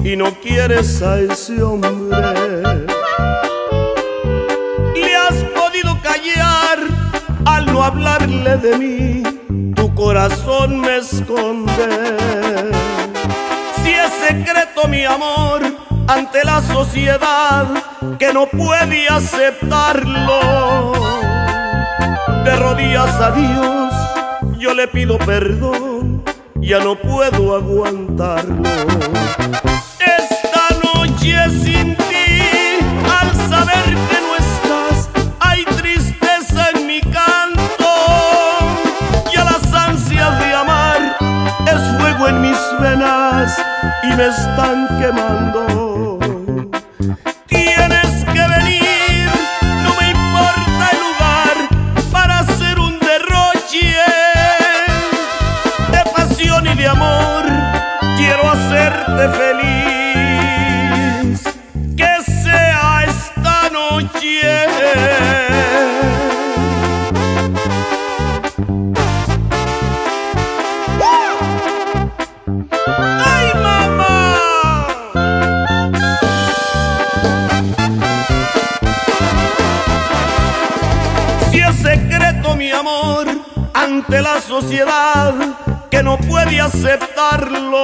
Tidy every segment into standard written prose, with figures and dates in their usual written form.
y no quieres a ese hombre. Le has podido callar al no hablarle de mí, tu corazón me esconde. Si es secreto mi amor ante la sociedad que no puede aceptarlo, de rodillas a Dios yo le pido perdón, ya no puedo aguantarlo. Esta noche sin ti, al saber que no estás, hay tristeza en mi canto, ya las ansias de amar es fuego en mis venas y me están quemando. Tienes que venir, no me importa el lugar, para hacer un derroche de pasión y de amor. Quiero hacerte feliz, que sea esta noche. ¡Ay, mamá! Si es secreto mi amor ante la sociedad que no puede aceptarlo,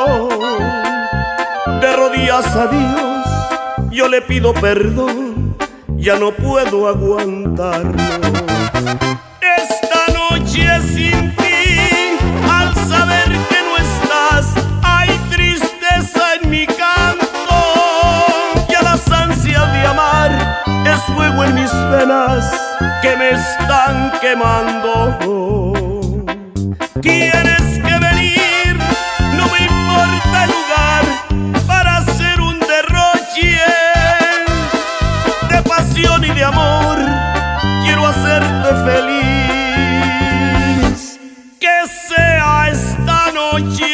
de rodillas a Dios yo le pido perdón, ya no puedo aguantarlo. Esta noche sin ti, al saber que no estás, hay tristeza en mi canto, ya las ansias de amar es fuego en mis venas que me están quemando. Tienes que venir, no me importa el lugar, para hacer un derroche de pasión y de amor. Quiero hacerte feliz, que sea esta noche.